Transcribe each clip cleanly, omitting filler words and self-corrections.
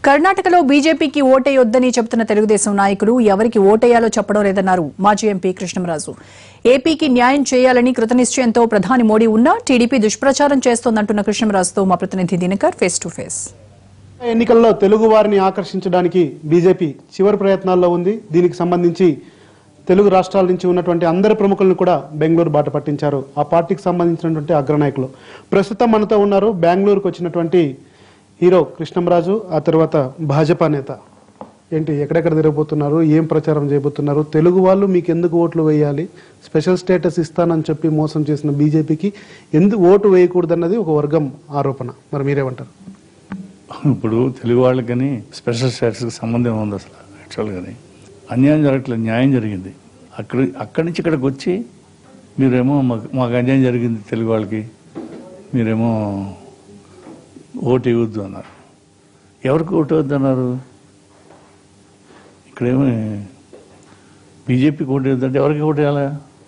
కర్ణాటకలో బీజేపీకి ఓటేయొద్దని చెబుతున్న తెలుగుదేశం నాయకులు ఎవరికి ఓటేయాలో చెప్పడం లేదన్నారు మాజీ ఎంపీ కృష్ణంరాజు. ఏపీకి న్యాయం చేయాలని కృతనిశ్చయంతో ప్రధాని మోడీ ఉన్నా టీడీపీ దుష్ప్రచారం చేస్తోందంటున్న కృష్ణంరాజుతో మా ప్రతినిధి దినకర్ ఫేస్ టు ఫేస్. ఎన్నికల్లో తెలుగు వారిని ఆకర్షించడానికి బీజేపీ చివరి ప్రయత్నాల్లో ఉంది. దీనికి సంబంధించి తెలుగు రాష్ట్రాల నుంచి ఉన్నటువంటి అందరి ప్రముఖులను కూడా బెంగళూరు బాట పట్టించారు. ఆ పార్టీకి సంబంధించినటువంటి అగ్రనాయకులు ప్రస్తుతం మనతో ఉన్నారు. బెంగళూరుకు వచ్చినటువంటి హీరో కృష్ణంరాజు, ఆ తర్వాత భాజపా నేత. ఏంటి, ఎక్కడెక్కడ తిరగబోతున్నారు, ఏం ప్రచారం చేయబోతున్నారు, తెలుగు వాళ్ళు మీకు ఎందుకు ఓట్లు వేయాలి, స్పెషల్ స్టేటస్ ఇస్తానని చెప్పి మోసం చేసిన బీజేపీకి ఎందుకు ఓటు వేయకూడదన్నది ఒక వర్గం ఆరోపణ. మరి మీరేమంటారు? ఇప్పుడు తెలుగు వాళ్ళకని స్పెషల్ స్టేటస్కి సంబంధం ఉంది. అసలు యాక్చువల్గానే అన్యాయం జరగట్లేదు, న్యాయం జరిగింది. అక్కడి నుంచి ఇక్కడికి వచ్చి మీరేమో మాకు అన్యాయం జరిగింది తెలుగు వాళ్ళకి, మీరేమో ఓటు ఇవ్వద్దు అన్నారు. ఎవరికి ఓటు ఇవ్వద్దు అన్నారు? ఇక్కడేమో బీజేపీకి ఓటు ఇవ్వద్దంటే ఎవరికి ఓటు వేయాలా?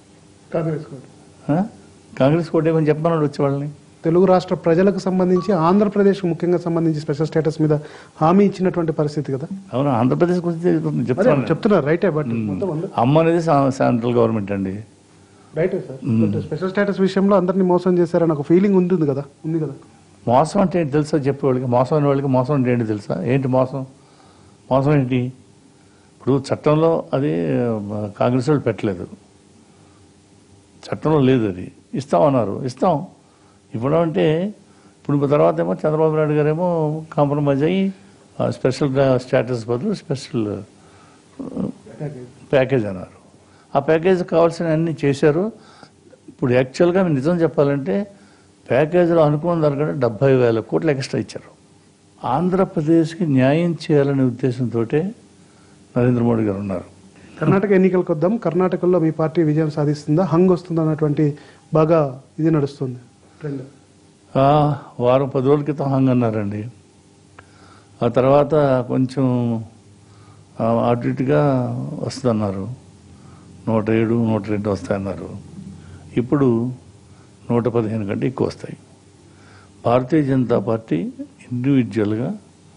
కాంగ్రెస్ ఓటు ఏమని చెప్పమన్నాడు వచ్చే వాళ్ళని. తెలుగు రాష్ట్ర ప్రజలకు సంబంధించి ఆంధ్రప్రదేశ్ ముఖ్యంగా సంబంధించి స్పెషల్ స్టేటస్ మీద హామీ ఇచ్చినటువంటి పరిస్థితి కదా. అవును, ఆంధ్రప్రదేశ్ గురించి చెప్తున్నారు. రైటే, బట్ అమ్మ అనేది సెంట్రల్ గవర్నమెంట్ అండి. రైటే సార్. స్పెషల్ స్టేటస్ విషయంలో అందరినీ మోసం చేశారని ఒక ఫీలింగ్ ఉంది కదా. మోసం అంటే ఏంటి తెలుసా చెప్పేవాళ్ళకి? మోసం అనే వాళ్ళకి మోసం అంటే ఏంటి తెలుసా? ఏంటి మోసం? మోసం ఏంటి? ఇప్పుడు చట్టంలో అది కాంగ్రెస్ వాళ్ళు పెట్టలేదు, చట్టంలో లేదు. అది ఇస్తామన్నారు, ఇస్తాం. ఇవ్వడం అంటే ఇప్పుడు తర్వాత ఏమో చంద్రబాబు నాయుడు గారేమో కాంప్రమైజ్ అయ్యి స్పెషల్ స్టేటస్ బదులు స్పెషల్ ప్యాకేజ్ అన్నారు. ఆ ప్యాకేజ్ కావాల్సిన అన్నీ చేశారు. ఇప్పుడు యాక్చువల్గా నిజం చెప్పాలంటే ప్యాకేజీలో అనుకున్న దానికంటే 70,000 కోట్లు ఎక్స్ట్రా ఇచ్చారు. ఆంధ్రప్రదేశ్కి న్యాయం చేయాలనే ఉద్దేశంతో నరేంద్ర మోడీ గారు ఉన్నారు. కర్ణాటక ఎన్నికలకు వద్దాం. కర్ణాటకలో మీ పార్టీ విజయం సాధిస్తుందా, హంగ్ వస్తుందా అన్నటువంటి బాగా ఇది నడుస్తుంది ట్రెండ్. వారం 10 రోజుల క్రితం హంగ్ అన్నారండి. ఆ తర్వాత కొంచెం అటు ఇటుగా వస్తుందన్నారు. 107, 102 వస్తాయన్నారు. ఇప్పుడు 115 కంటే ఎక్కువ వస్తాయి. భారతీయ జనతా పార్టీ ఇండివిజువల్గా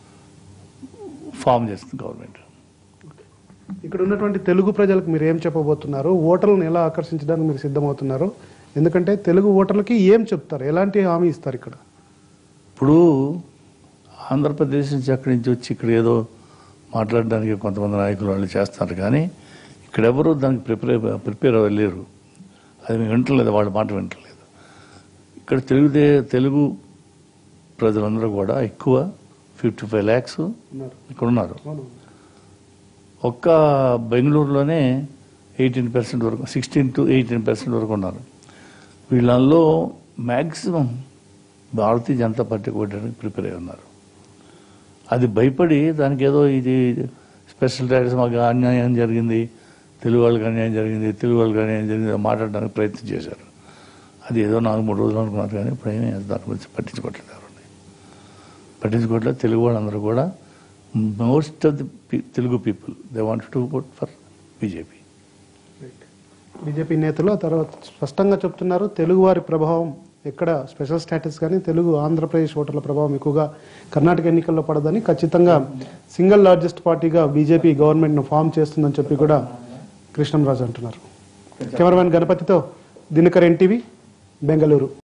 ఫామ్ చేస్తుంది గవర్నమెంట్. ఇక్కడ ఉన్నటువంటి తెలుగు ప్రజలకు మీరు ఏం చెప్పబోతున్నారు? ఓటర్లను ఎలా ఆకర్షించడానికి మీరు సిద్ధమవుతున్నారు? ఎందుకంటే తెలుగు ఓటర్లకి ఏం చెప్తారు, ఎలాంటి హామీ ఇస్తారు ఇక్కడ? ఇప్పుడు ఆంధ్రప్రదేశ్ నుంచి అక్కడి నుంచి వచ్చి ఇక్కడ ఏదో మాట్లాడడానికి కొంతమంది నాయకులు వాళ్ళు చేస్తారు, కానీ ఇక్కడెవరూ దానికి ప్రిపేర్ అవ్వలేరు. అది మేము వింటలేదు, వాళ్ళ మాట వింటలేదు. ఇక్కడ తెలుగు ప్రజలందరూ కూడా ఎక్కువ 55 lakhs ఇక్కడ ఉన్నారు. ఒక్క బెంగళూరులోనే 18% వరకు, 16 to 18% వరకు ఉన్నారు. వీళ్ళల్లో మ్యాక్సిమం భారతీయ జనతా పార్టీకి ఓటడానికి ప్రిపేర్ అయి ఉన్నారు. అది భయపడి దానికి ఏదో ఇది స్పెషల్ స్టేటస్ మాకు అన్యాయం జరిగింది, తెలుగు వాళ్ళకి అన్యాయం జరిగింది, తెలుగు వాళ్ళకి అన్యాయం జరిగింది మాట్లాడడానికి ప్రయత్నం చేశారు. అది ఏదో 4-3 రోజులు అనుకున్నారు, కానీ ఇప్పుడు ఏమీ దాని గురించి పట్టించుకోవట్లేదు. ఎవరిని పట్టించుకోవట్లేదు. తెలుగు వాళ్ళందరూ కూడా most of the Telugu people they want to vote for BJP. BJP నేతలు తర్వాత స్పష్టంగా చెప్తున్నారు, తెలుగు వారి ప్రభావం ఎక్కడ స్పెషల్ స్టేటస్ కానీ తెలుగు ఆంధ్రప్రదేశ్ ఓటర్ల ప్రభావం ఎక్కువగా కర్ణాటక ఎన్నికల్లో పడదని, ఖచ్చితంగా సింగిల్ లార్జెస్ట్ పార్టీగా బీజేపీ గవర్నమెంట్ను ఫామ్ చేస్తుందని చెప్పి కూడా కృష్ణంరాజు అంటున్నారు. కెమెరామెన్ గణపతితో దినకర్, ఎన్టీవీ, బెంగళూరు.